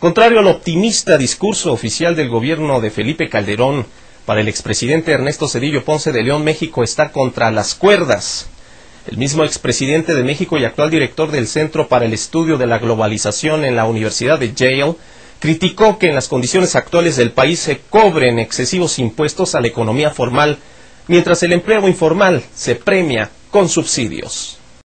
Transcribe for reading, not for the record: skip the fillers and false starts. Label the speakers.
Speaker 1: Contrario al optimista discurso oficial del gobierno de Felipe Calderón, para el expresidente Ernesto Zedillo Ponce de León, México está contra las cuerdas. El mismo expresidente de México y actual director del Centro para el Estudio de la Globalización en la Universidad de Yale criticó que en las condiciones actuales del país se cobren excesivos impuestos a la economía formal, mientras el empleo informal se premia con subsidios.